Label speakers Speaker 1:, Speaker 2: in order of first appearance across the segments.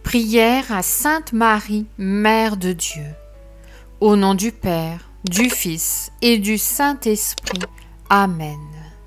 Speaker 1: Prière à Sainte Marie, Mère de Dieu. Au nom du Père, du Fils et du Saint-Esprit. Amen.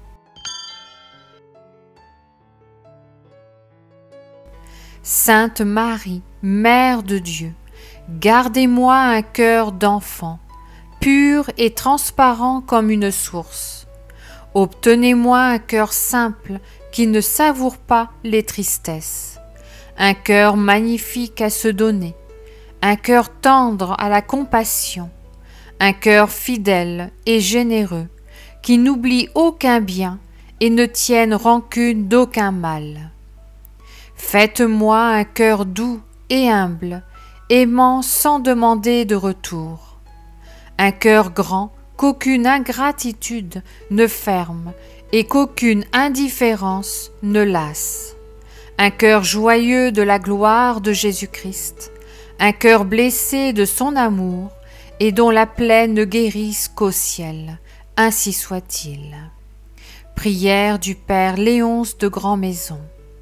Speaker 1: Sainte Marie, Mère de Dieu, gardez-moi un cœur d'enfant, pur et transparent comme une source. Obtenez-moi un cœur simple qui ne savoure pas les tristesses, un cœur magnifique à se donner, un cœur tendre à la compassion, un cœur fidèle et généreux qui n'oublie aucun bien et ne tienne rancune d'aucun mal. Faites-moi un cœur doux et humble, aimant sans demander de retour, un cœur grand qu'aucune ingratitude ne ferme et qu'aucune indifférence ne lasse, un cœur joyeux de la gloire de Jésus-Christ, un cœur blessé de son amour et dont la plaie ne guérisse qu'au ciel, ainsi soit-il. Prière du Père Léonce de Grandmaison.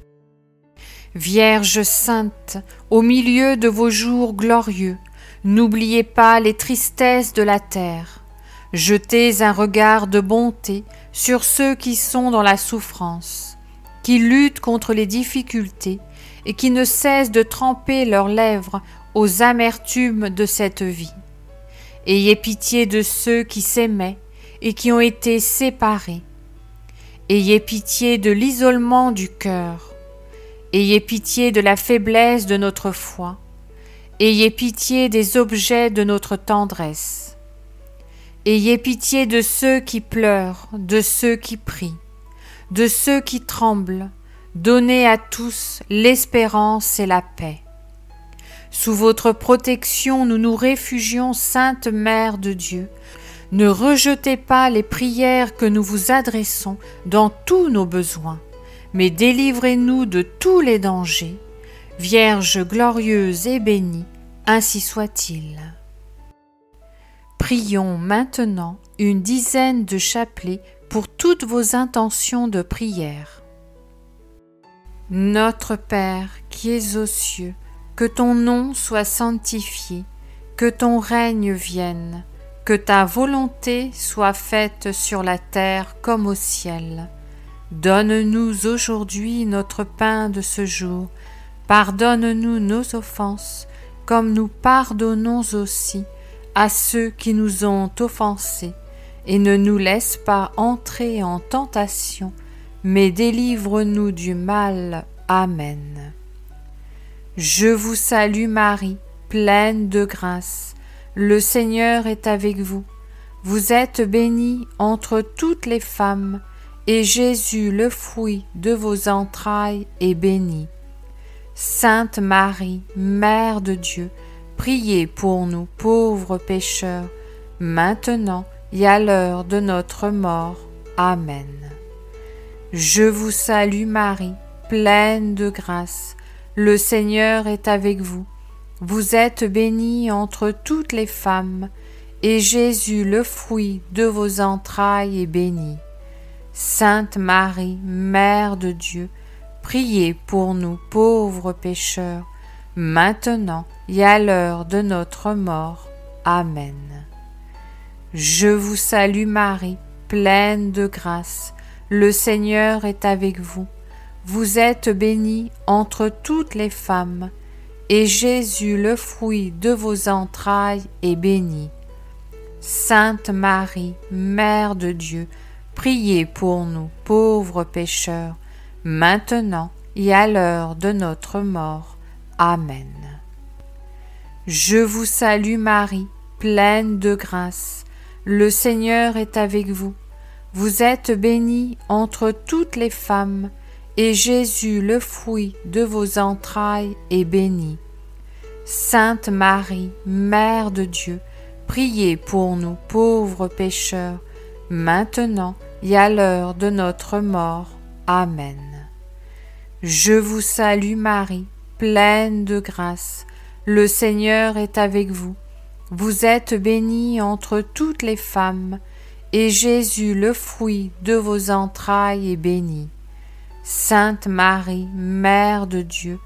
Speaker 1: Vierge sainte, au milieu de vos jours glorieux, n'oubliez pas les tristesses de la terre. Jetez un regard de bonté sur ceux qui sont dans la souffrance, qui luttent contre les difficultés et qui ne cessent de tremper leurs lèvres aux amertumes de cette vie. Ayez pitié de ceux qui s'aimaient et qui ont été séparés. Ayez pitié de l'isolement du cœur. Ayez pitié de la faiblesse de notre foi. Ayez pitié des objets de notre tendresse. Ayez pitié de ceux qui pleurent, de ceux qui prient, de ceux qui tremblent. Donnez à tous l'espérance et la paix. Sous votre protection, nous nous réfugions, Sainte Mère de Dieu. Ne rejetez pas les prières que nous vous adressons dans tous nos besoins, mais délivrez-nous de tous les dangers. Vierge glorieuse et bénie, ainsi soit-il. Prions maintenant une dizaine de chapelets pour toutes vos intentions de prière. Notre Père qui es aux cieux, que ton nom soit sanctifié, que ton règne vienne, que ta volonté soit faite sur la terre comme au ciel. Donne-nous aujourd'hui notre pain de ce jour. Pardonne-nous nos offenses, comme nous pardonnons aussi à ceux qui nous ont offensés, et ne nous laisse pas entrer en tentation, mais délivre-nous du mal. Amen. Je vous salue Marie, pleine de grâce. Le Seigneur est avec vous. Vous êtes bénie entre toutes les femmes, et Jésus, le fruit de vos entrailles, est béni. Sainte Marie, Mère de Dieu, priez pour nous pauvres pécheurs, maintenant et à l'heure de notre mort. Amen. Je vous salue Marie, pleine de grâce. Le Seigneur est avec vous. Vous êtes bénie entre toutes les femmes, et Jésus, le fruit de vos entrailles, est béni. Sainte Marie, Mère de Dieu, priez pour nous pauvres pécheurs, maintenant et à l'heure de notre mort. Amen. Je vous salue Marie, pleine de grâce. Le Seigneur est avec vous. Vous êtes bénie entre toutes les femmes, et Jésus, le fruit de vos entrailles, est béni. Sainte Marie, Mère de Dieu, priez pour nous pauvres pécheurs, maintenant et à l'heure de notre mort. Amen. Je vous salue Marie, pleine de grâce. Le Seigneur est avec vous. Vous êtes bénie entre toutes les femmes, et Jésus, le fruit de vos entrailles, est béni. Sainte Marie, Mère de Dieu, priez pour nous pauvres pécheurs, maintenant et à l'heure de notre mort. Amen. Je vous salue Marie, pleine de grâce. Le Seigneur est avec vous. Vous êtes bénie entre toutes les femmes, et Jésus, le fruit de vos entrailles, est béni. Sainte Marie, Mère de Dieu,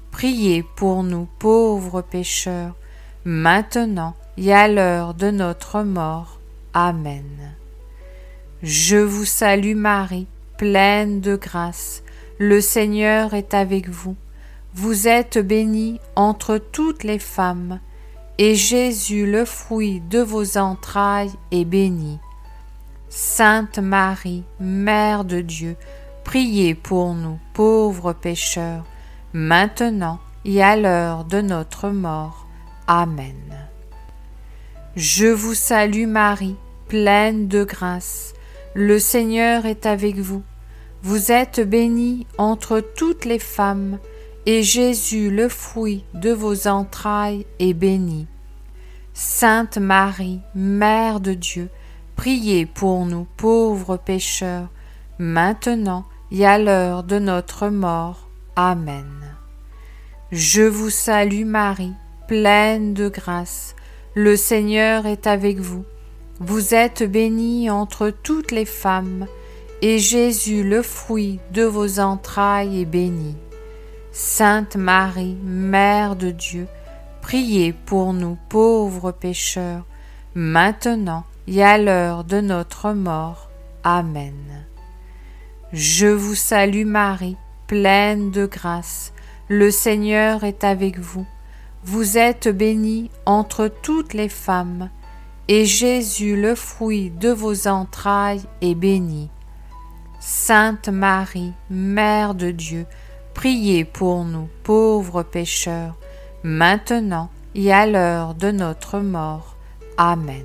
Speaker 1: priez pour nous pauvres pécheurs, maintenant et à l'heure de notre mort. Amen. Je vous salue Marie, pleine de grâce, le Seigneur est avec vous. Vous êtes bénie entre toutes les femmes, et Jésus, le fruit de vos entrailles, est béni. Sainte Marie, Mère de Dieu, priez pour nous pauvres pécheurs, maintenant et à l'heure de notre mort. Amen. Je vous salue Marie, pleine de grâce, le Seigneur est avec vous. Vous êtes bénie entre toutes les femmes, et Jésus, le fruit de vos entrailles, est béni. Sainte Marie, Mère de Dieu, priez pour nous pauvres pécheurs, maintenant et à l'heure de notre mort. Amen. Je vous salue Marie, pleine de grâce, le Seigneur est avec vous. Vous êtes bénie entre toutes les femmes, et Jésus, le fruit de vos entrailles, est béni. Sainte Marie, Mère de Dieu, priez pour nous pauvres pécheurs, maintenant et à l'heure de notre mort. Amen. Je vous salue Marie, pleine de grâce, le Seigneur est avec vous. Vous êtes bénie entre toutes les femmes, et Jésus, le fruit de vos entrailles, est béni. Sainte Marie, Mère de Dieu, priez pour nous pauvres pécheurs, maintenant et à l'heure de notre mort. Amen.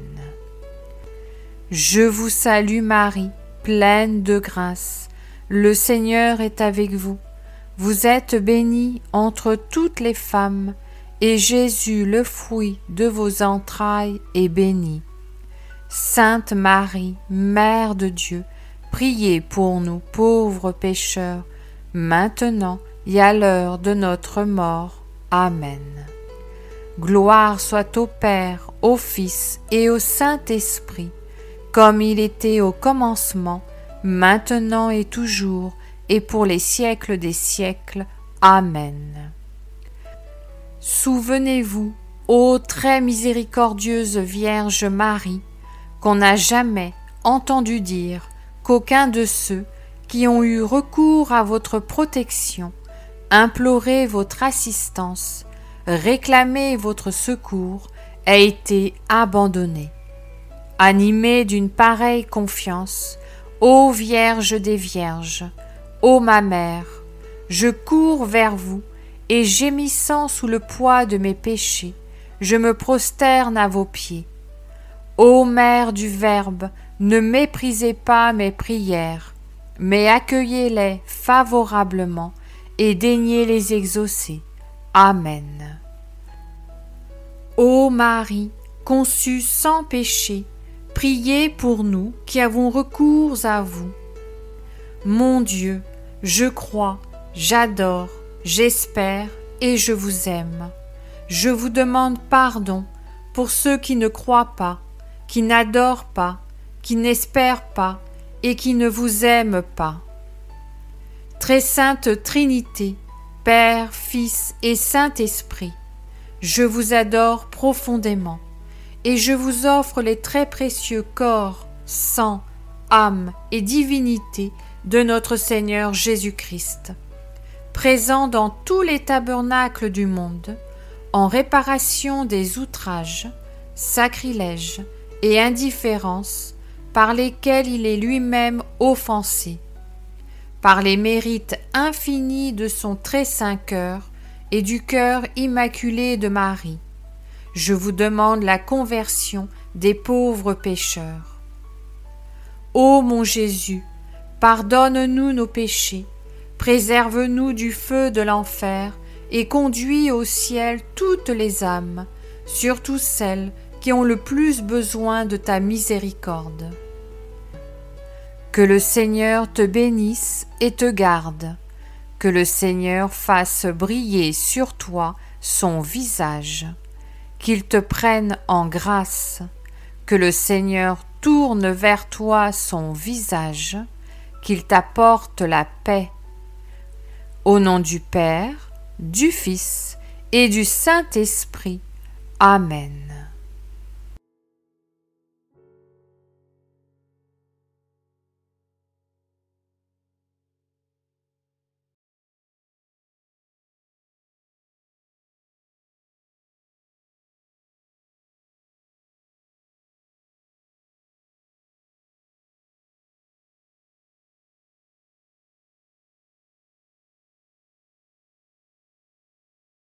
Speaker 1: Je vous salue Marie, pleine de grâce, le Seigneur est avec vous. Vous êtes bénie entre toutes les femmes, et Jésus, le fruit de vos entrailles, est béni. Sainte Marie, Mère de Dieu, priez pour nous pauvres pécheurs, maintenant et à l'heure de notre mort. Amen. Gloire soit au Père, au Fils et au Saint-Esprit, comme il était au commencement, maintenant et toujours, et pour les siècles des siècles. Amen. Souvenez-vous, ô très miséricordieuse Vierge Marie, qu'on n'a jamais entendu dire qu'aucun de ceux qui ont eu recours à votre protection, imploré votre assistance, réclamé votre secours, a été abandonné. Animée d'une pareille confiance, ô Vierge des Vierges, ô ma Mère, je cours vers vous et gémissant sous le poids de mes péchés, je me prosterne à vos pieds. Ô Mère du Verbe, ne méprisez pas mes prières, mais accueillez-les favorablement et daignez les exaucer. Amen. Ô Marie, conçue sans péché, priez pour nous qui avons recours à vous. Mon Dieu, je crois, j'adore, j'espère et je vous aime. Je vous demande pardon pour ceux qui ne croient pas, qui n'adorent pas, qui n'espèrent pas et qui ne vous aiment pas. Très sainte Trinité, Père, Fils et Saint-Esprit, je vous adore profondément et je vous offre les très précieux corps, sang, âme et divinité de notre Seigneur Jésus-Christ, présent dans tous les tabernacles du monde, en réparation des outrages, sacrilèges et indifférences par lesquels il est lui-même offensé, par les mérites infinis de son très saint cœur et du cœur immaculé de Marie. Je vous demande la conversion des pauvres pécheurs. Ô mon Jésus, pardonne-nous nos péchés, préserve-nous du feu de l'enfer et conduis au ciel toutes les âmes, surtout celles qui ont le plus besoin de ta miséricorde. Que le Seigneur te bénisse et te garde, que le Seigneur fasse briller sur toi son visage, qu'il te prenne en grâce, que le Seigneur tourne vers toi son visage, qu'il t'apporte la paix. Au nom du Père, du Fils et du Saint-Esprit. Amen.